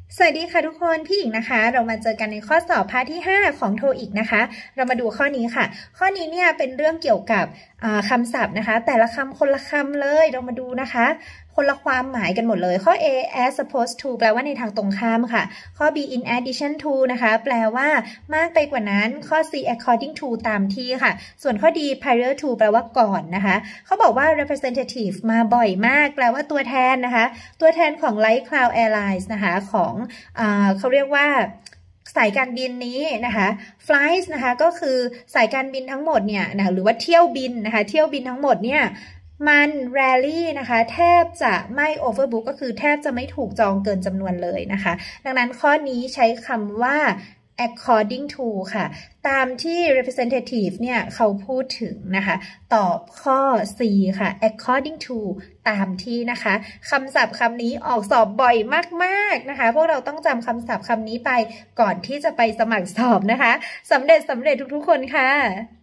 สวัสดีค่ะทุกคนพี่หญิงนะคะเรามาเจอกันในข้อสอบพาร์ทที่5ของโทอีกนะคะเรามาดูข้อนี้ค่ะข้อนี้เนี่ยเป็นเรื่องเกี่ยวกับคำศัพท์นะคะแต่ละคำคนละคำเลยเรามาดูนะคะคนละความหมายกันหมดเลยข้อ A as opposed to แปลว่าในทางตรงข้ามค่ะข้อ B in addition to นะคะแปลว่ามากไปกว่านั้นข้อ C according to ตามที่ค่ะส่วนข้อ D prior to แปลว่าก่อนนะคะเขาบอกว่า representative มาบ่อยมากแปลว่าตัวแทนนะคะตัวแทนของ Light Cloud Airlines นะคะของเขาเรียกว่าสายการบินนี้นะคะ flights นะคะก็คือสายการบินทั้งหมดเนี่ยนะหรือว่าเที่ยวบินนะคะเที่ยวบินทั้งหมดเนี่ยมัน rarely นะคะแทบจะไม่ overbook ก็คือแทบจะไม่ถูกจองเกินจำนวนเลยนะคะดังนั้นข้อนี้ใช้คำว่า according to ค่ะตามที่ representative เนี่ยเขาพูดถึงนะคะตอบข้อ C ค่ะ according to ตามที่นะคะคำศัพท์คำนี้ออกสอบบ่อยมากๆนะคะพวกเราต้องจำคำศัพท์คำนี้ไปก่อนที่จะไปสมัครสอบนะคะสำเร็จทุกๆคนค่ะ